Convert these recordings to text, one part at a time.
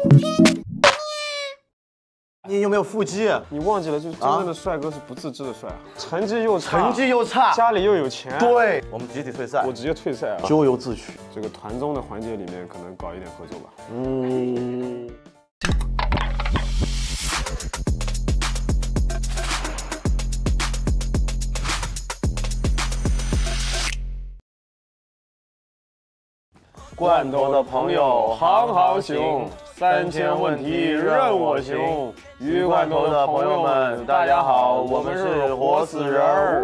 你有没有腹肌？ 你忘记了，就是真正的帅哥是不自知的帅啊，成绩又差，家里又有钱。 对，我们集体退赛， 我直接退赛啊， 咎由自取。 这个团综的环节里面，可能搞一点合作吧。罐头的朋友行行行，3000问题任我行。鱼罐头的朋友们，大家好，我们是活死人儿。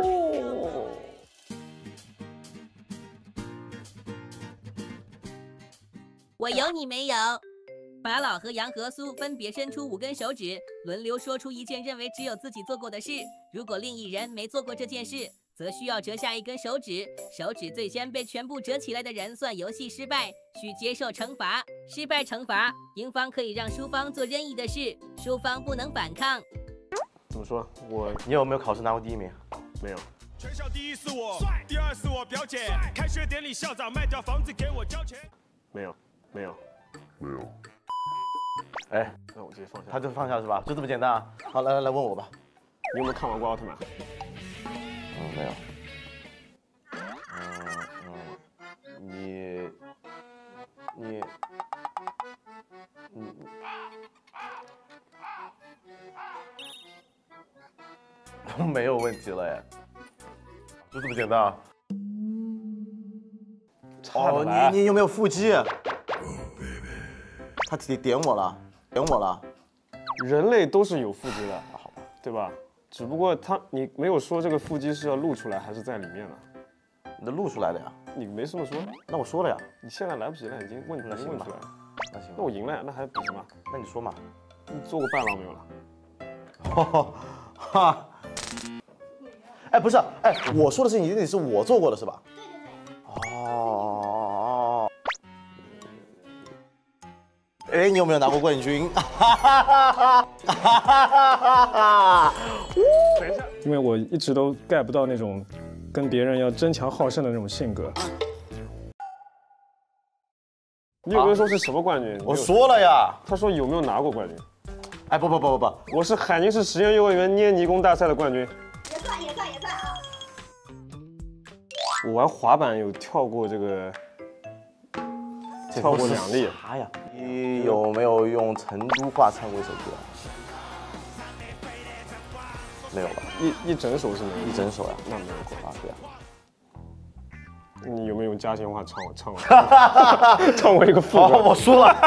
我有你没有？法老和杨和苏分别伸出5根手指，轮流说出一件认为只有自己做过的事。如果另一人没做过这件事，则需要折下1根手指，手指最先被全部折起来的人算游戏失败，需接受惩罚。失败惩罚，赢方可以让输方做任意的事，输方不能反抗。 怎么说？ 你有没有考试拿过第1名？ 没有。 全校第1是我，第2是我表姐。开学典礼校长卖掉房子给我交钱。 没有。 哎， 那我直接放下。 他就放下是吧？就这么简单啊？好，来问我吧。 你有没有看完过奥特曼？ 没有。你没有问题了哎，就这么简单啊？哦，你有没有腹肌？他点我了。 人类都是有腹肌的，好吧，对吧？只不过你没有说这个腹肌是要露出来还是在里面的？ 你都露出来了呀？ 你没这么说。 那我说了呀。 你现在来不及了，已经问出来了。 那行。 那我赢了呀，那还比什么？ 那你说嘛。 你做过伴郎没有了？ 哈。哎，不是，哎，我说的事情一定是我做过的是吧？对。哦。哎，你有没有拿过冠军？ 等一下， 因为我一直都 get 不到那种跟别人要争强好胜的那种性格。 你有没有说是什么冠军？ 我说了呀。 他说有没有拿过冠军？ 哎，不， 我是海宁市实验幼儿园捏泥工大赛的冠军。 也算啊。 我玩滑板有跳过这个。跳过2例。 啥呀？你有没有用成都话唱过一首歌？没有吧？ 一整首是没有。 一整首呀？ 那没有过啊，对啊。 你有没有用嘉兴话唱过一个副歌？ 我输了。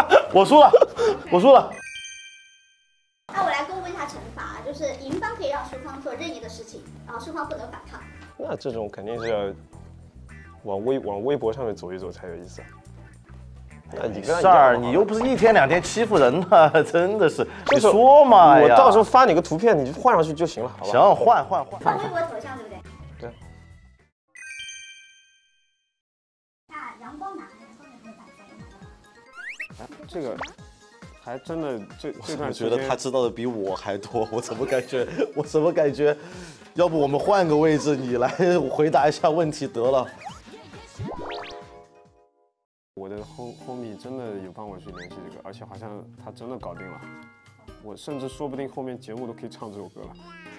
那我来公布一下惩罚，就是赢方可以让输方做任意的事情，然后输方不能反抗。 那这种肯定是要往微博上面走一走才有意思。 没事儿，你又不是1天2天欺负人的，真的是。你说嘛呀？ 我到时候发你个图片，你就换上去就行了，好吧？ 行，换。 放微博头像对不对？ 对。 那阳光男会反赛。 这个还真的这段时间， 我觉得他知道的比我还多，我怎么感觉？要不我们换个位置，你来回答一下问题得了。 我的 homie 真的有帮我去联系这个，而且好像他真的搞定了。我甚至说不定后面节目都可以唱这首歌了。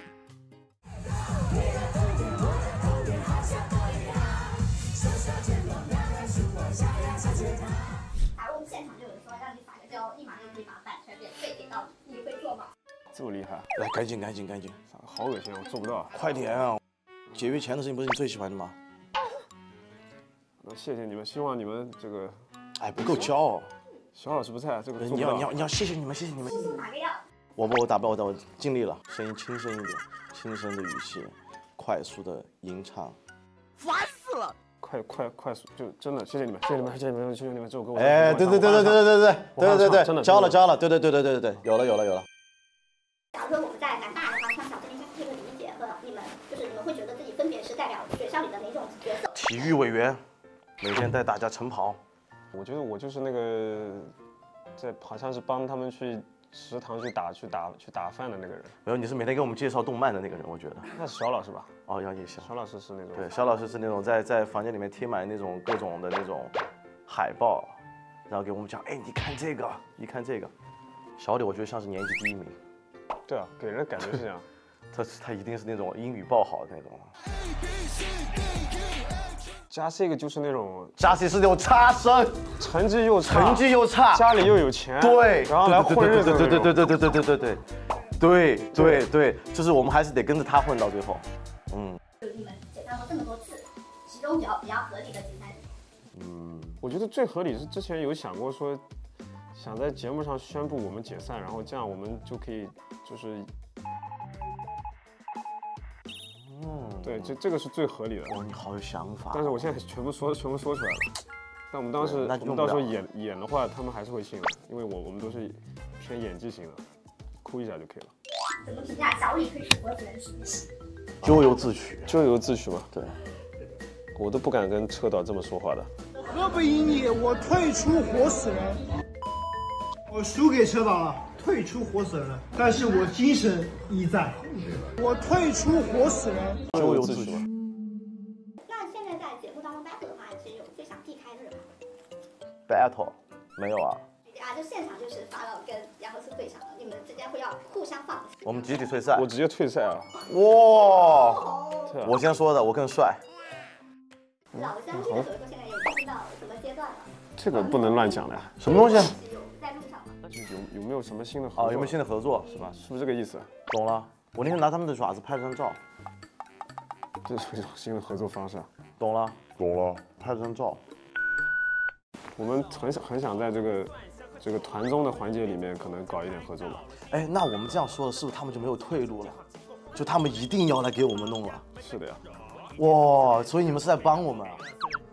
我们现场就有说让你撒个娇，立马就可以把版权免费给到你，你会做吗？ 这么厉害？ 来，赶紧！ 好恶心，我做不到。 快点啊！节约钱的事情不是你最喜欢的吗？ 那谢谢你们，希望你们这个， 哎，不够骄傲。 小老师不在，这个你要谢谢你们。 哪个要？ 我打不到，我尽力了，声音轻声一点，轻声的语气，快速的吟唱。 烦死了！ 快速，就真的谢谢你们，这首歌我。 哎，对， 真的交了，对，有了。 假如说我们在南大的话，像小这边可以理解和你们，就是你们会觉得自己分别是代表学校里的哪种角色？ 体育委员，每天带大家晨跑。 我觉得我就是那个，好像是帮他们去食堂去打饭的那个人。 没有，你是每天给我们介绍动漫的那个人，我觉得。 那是小老师吧？ 哦，也行。 小老师是那种。 对，小老师是那种在房间里面贴满那种各种的那种海报， 然后给我们讲，哎，你看这个，你看这个，小李我觉得像是年级第1名。 对啊，给人感觉是这样。 他一定是那种英语爆好的那种。 加西个就是那种加西是那种差生， 成绩又差，家里又有钱， 对， 然后来混日子， 对，就是我们还是得跟着他混到最后。 你们解散过这么多次，其中比较合理的解散。 我觉得最合理是之前有想过说，想在节目上宣布我们解散，然后这样我们就可以就是。对，这个是最合理的。 哇，你好有想法。 但是我现在全部说出来了。但我们到时候演的话，他们还是会信的，因为我们都是偏演技型的，哭一下就可以了。 怎么评价小李退出活死人事件？ 咎由自取。 咎由自取嘛。 对。 我都不敢跟车导这么说话的。 何不因你我退出活死人？我输给车导了。退出活死人了，但是我精神依在。我退出活死人， 咎由自取。 那现在在节目当中 battle 的话，其实有最想避开的人吗 ？battle 没有啊。 就现场就是法老跟杨和苏对场了，你们之间会要互相放。 我们集体退赛。 我直接退赛啊！ 哇！我先说的，我更帅。 老乡这个合作现在有进到什么阶段了？ 这个不能乱讲的呀。 什么东西？ 在路上吗？ 有没有什么新的合作？ 有没有新的合作？ 是吧？是不是这个意思？ 懂了。我那天拿他们的爪子拍了张照， 这是一种新的合作方式。 懂了，拍了张照。 我们很想在这个团综的环节里面，可能搞一点合作吧。 哎，那我们这样说了，是不是他们就没有退路了？就他们一定要来给我们弄了？ 是的呀。 哇，所以你们是在帮我们啊？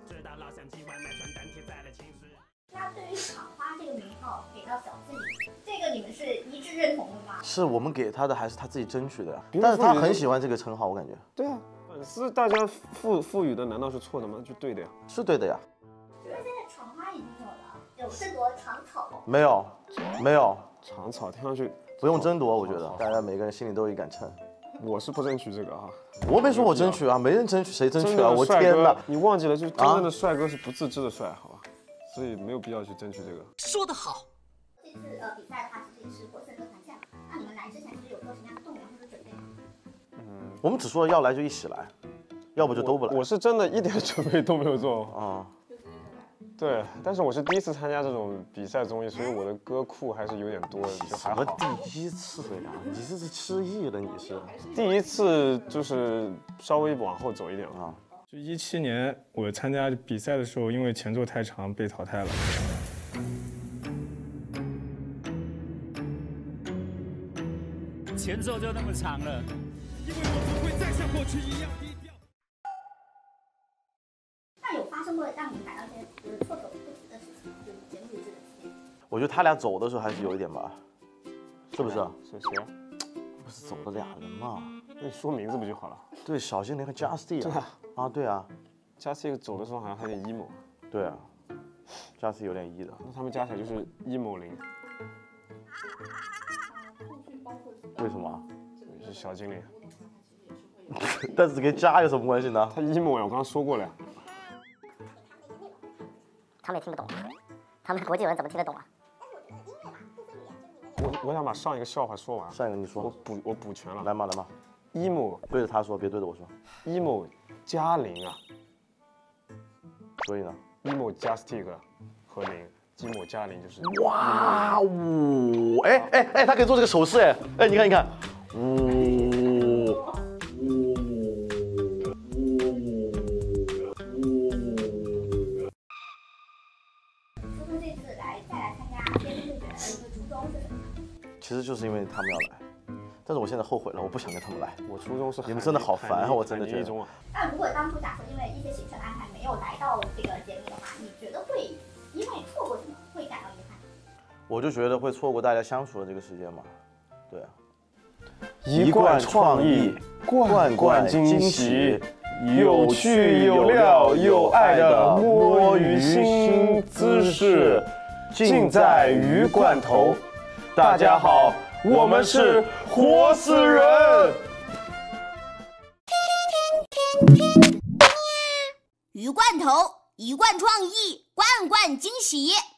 那对于厂花这个名号给到小自己，这个你们是一致认同的吗？ 是我们给他的，还是他自己争取的呀？但是他很喜欢这个称号，我感觉。 对啊，粉丝大家赋予的难道是错的吗？就对的呀。 是对的呀。 觉得现在厂花已经有争夺厂草。 没有。 厂草听上去不用争夺，我觉得大家每个人心里都有一杆秤。 我是不争取这个啊。 我没说我争取啊，没人争取，谁争取啊？我天哪！ 你忘记了，就真正的帅哥是不自知的帅，好吧？所以没有必要去争取这个。 说得好。 这次比赛的话，其实也是活死人团建嘛。那你们来之前是有做什么样的动员或者准备吗？ 我们只说要来就一起来，要不就都不来。 我是真的一点准备都没有做啊。 对，但是我是第一次参加这种比赛综艺，所以我的歌库还是有点多，就还好。 第一次呀？你这是失忆了？你是？ 第一次就是稍微往后走一点啊。 就17年我参加比赛的时候，因为前奏太长被淘汰了。 前奏就那么长了，因为我不会再像过去一样低调。 那有发生过让你们感到一些措手不及的事情吗？就是节目录制的期间。 我觉得他俩走的时候还是有一点吧，是不是？ 是谁啊？ 不是走了俩人吗？ 那你说名字不就好了？ 对，小精灵和 Justin。 对啊。 啊，对啊。 Justin 走的时候好像还有点 emo。 对啊。Justin 有点 E 的。 那他们加起来就是 emo 0。 为什么？ 是小精灵。 但是跟家有什么关系呢？ 他 emo 呀，我刚刚说过了呀。 他们也听不懂，他们国际人怎么听得懂啊？ 我想把上一个笑话说完。 上一个你说。 我补全了。 来嘛。 emo 对着他说，别对着我说。 emo 加0啊。 所以呢 ？emo 加 stick 和0。emo 加0就是哇哦！哎，他可以做这个手势哎，你看， 这次再来参加节目录制的一个初衷是什么？ 其实就是因为他们要来，但是我现在后悔了，我不想跟他们来。 我初衷是你们真的好烦啊，我真的觉得。 那如果当初假设因为一些行程安排没有来到这个节目的话，你觉得会因为错过什么会感到遗憾？ 我就觉得会错过大家相处的这个时间嘛，对啊。 一贯创意，罐罐惊喜，有趣有料有爱的摸鱼新姿势，尽在鱼罐头。大家好，我们是活死人。 鱼罐头，一贯创意，罐罐惊喜。